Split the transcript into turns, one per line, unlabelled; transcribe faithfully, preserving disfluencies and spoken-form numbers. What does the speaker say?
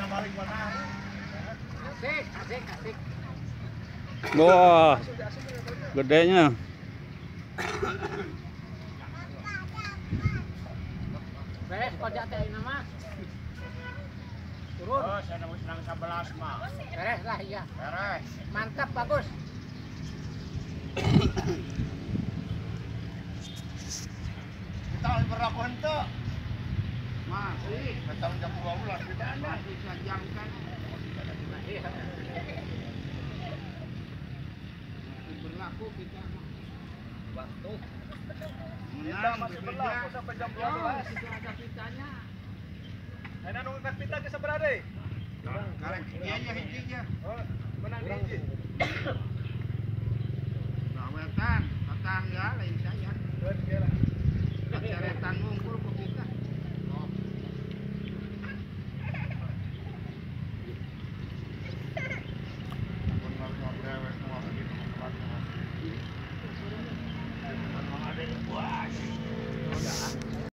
Asik, asik, asik.
Wah, gedenya.
Beres kojak teh ini mah. Turun.
Oh, saya nemu senang sebelas mah.
Beres lah iya.
Beres.
Mantap bagus.
Kita harus berlaku untuk.
Masih.
Datang jam dua belas kita ada.
Masih sejam kan. Iya. Masih berlaku kita. Waktu.
Kita masih berlaku sampai jam dua belas.
Sudah ada pitanya.
Enak nunggu pita ke seberade.
Karek dia aja hijinya.
Oh, menang di hiji.
Rawetan, tetangga lain saya.
Betul lah.
Ceretan mung